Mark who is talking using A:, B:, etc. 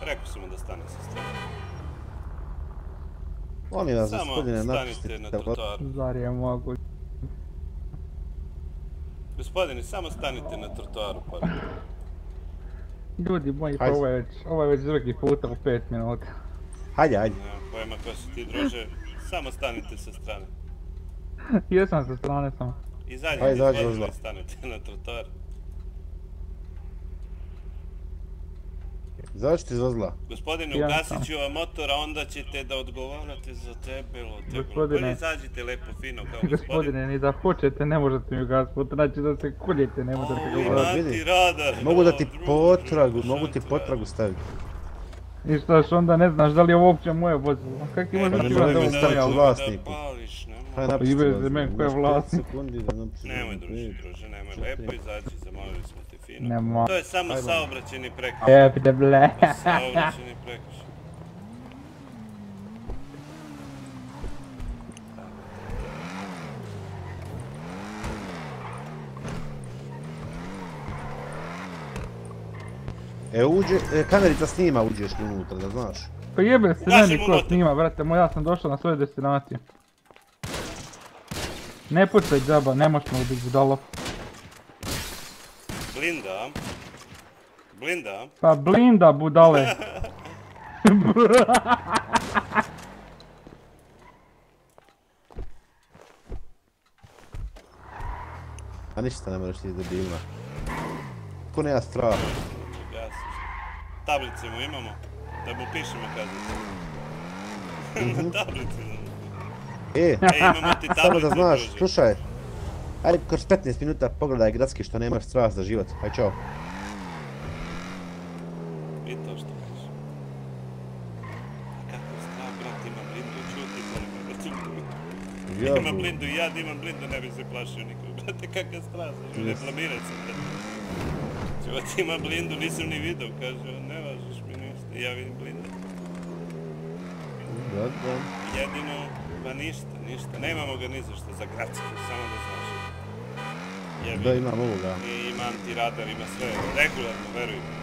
A: Rekao sam mu da stane sa strane.
B: Molim vas,
A: Samo
B: gospodine,
A: stanite na trotoaru.
C: Zar je moguće?
A: Gospodine, samo stanite na trotoaru, pa.
C: Ljudi moji, pa ovo je već drugi puta u 5 minuta.
B: Hajde.
A: Nemam pojma ko si ti, druže. Samo stanite sa strane.
C: Jesam sa strane samo.
A: Izađite iz vozila i stanite na trotoar.
B: Zašto iz vozila?
A: Gospodine, ugasit ću vam motor, a onda ćete da odgovarate za debelo. Bolje izađite lepo, fino kao gospodin.
C: Gospodine, ni da hoćete, ne možete mi ugasiti motor, znači da se kuljete, ne možete ga ugasiti.
A: Ima ti radar.
B: Mogu da ti potragu staviti.
C: I štaš, onda ne znaš da li je ovo uopće moje vozilo. Kako imaš da ti vam da ovo moje
B: vlasniku?
C: Pa i veze men ko je vlasnik.
A: Nemoj druže, nemoj. Lepo izađi, zamolili smo te fino. To je samo saobraćajni prekršaj.
C: Jebite ble.
A: Saobraćajni prekršaj.
B: Kamerica snima uđeš li unutra, da znaš.
C: Pa jebe se meni ko snima, brate moj, ja sam došao na svoju destinaciju. Ne pucaj džaba, ne moš me ubiti budalo.
A: Blinda? Blinda?
C: Pa blinda budale.
B: A ništa ne moraš ti debilna. Ko nema strah.
A: Tablice mu imamo, da mu pišemo kaznice. Tablice. Imamo ti tablice.
B: Samo da znaš, slušaj. Ajde kroz 15 minuta pogledaj gradski što nemaš strah za život. Aj čao.
A: I to što kažeš. Kako strah, brat, ima blindu, čuti, molim me da čuti. Ima blindu i ja da imam blindu, ne bi se plašio nikog. Brate, kakav strah, ne blamiraj se, brate. Čuva ti ima blindu, nisam ni vidio, kaže, ne važiš mi ništa, ja vidim blindu. Jedino, pa ništa, nemamo ga ni zašto za gradski, samo da znaš.
B: Da imam ovoga.
A: Ima antiradar, ima sve, regularno, verujem.